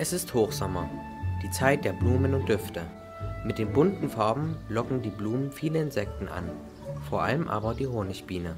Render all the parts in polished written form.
Es ist Hochsommer, die Zeit der Blumen und Düfte. Mit den bunten Farben locken die Blumen viele Insekten an, vor allem aber die Honigbiene.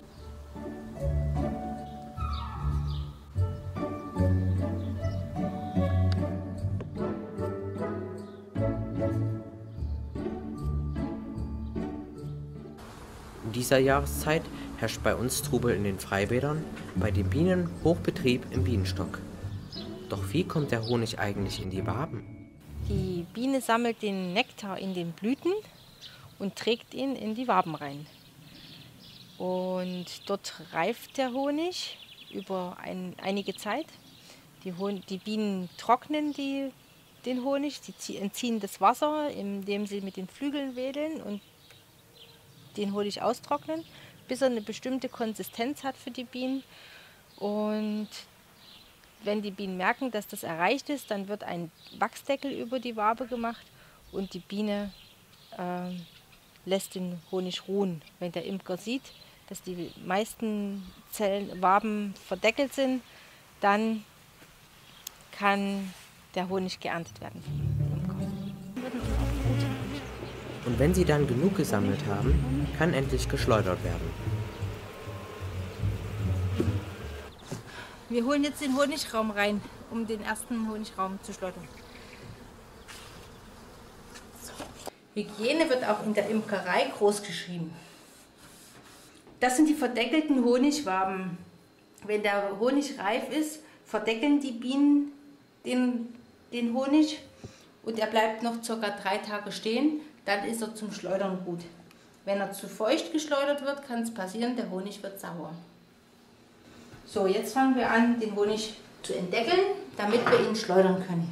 In dieser Jahreszeit herrscht bei uns Trubel in den Freibädern, bei den Bienen Hochbetrieb im Bienenstock. Doch wie kommt der Honig eigentlich in die Waben? Die Biene sammelt den Nektar in den Blüten und trägt ihn in die Waben rein. Und dort reift der Honig über einige Zeit. Die Bienen trocknen den Honig, sie entziehen das Wasser, indem sie mit den Flügeln wedeln und den Honig austrocknen, bis er eine bestimmte Konsistenz hat für die Bienen. Und wenn die Bienen merken, dass das erreicht ist, dann wird ein Wachsdeckel über die Wabe gemacht und die Biene lässt den Honig ruhen. Wenn der Imker sieht, dass die meisten Waben verdeckelt sind, dann kann der Honig geerntet werden vom Imker. Und wenn sie dann genug gesammelt haben, kann endlich geschleudert werden. Wir holen jetzt den Honigraum rein, um den ersten Honigraum zu schleudern. Hygiene wird auch in der Imkerei groß geschrieben. Das sind die verdeckelten Honigwaben. Wenn der Honig reif ist, verdeckeln die Bienen den Honig und er bleibt noch ca. 3 Tage stehen, dann ist er zum Schleudern gut. Wenn er zu feucht geschleudert wird, kann es passieren, der Honig wird sauer. So, jetzt fangen wir an, den Honig zu entdeckeln, damit wir ihn schleudern können.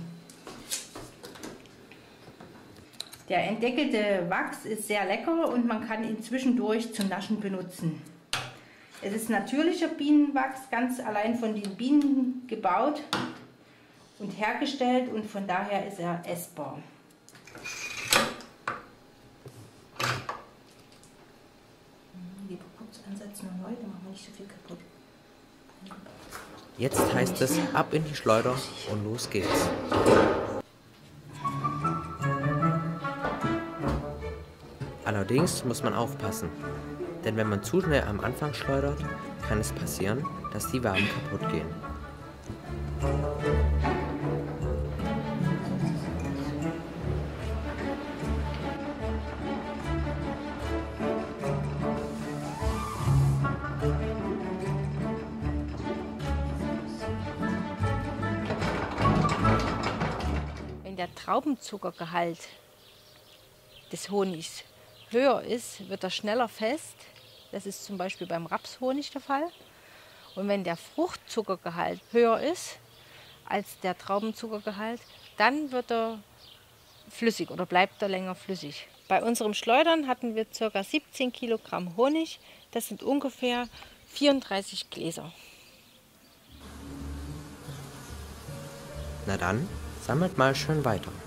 Der entdeckelte Wachs ist sehr lecker und man kann ihn zwischendurch zum Naschen benutzen. Es ist natürlicher Bienenwachs, ganz allein von den Bienen gebaut und hergestellt und von daher ist er essbar. Lieber kurz ansetzen und neu, dann machen wir nicht so viel kaputt. Jetzt heißt es ab in die Schleuder und los geht's. Allerdings muss man aufpassen, denn wenn man zu schnell am Anfang schleudert, kann es passieren, dass die Waben kaputt gehen. Wenn der Traubenzuckergehalt des Honigs höher ist, wird er schneller fest. Das ist zum Beispiel beim Rapshonig der Fall. Und wenn der Fruchtzuckergehalt höher ist als der Traubenzuckergehalt, dann wird er flüssig oder bleibt er länger flüssig. Bei unserem Schleudern hatten wir ca. 17 Kilogramm Honig. Das sind ungefähr 34 Gläser. Na dann, sammelt mal schön weiter.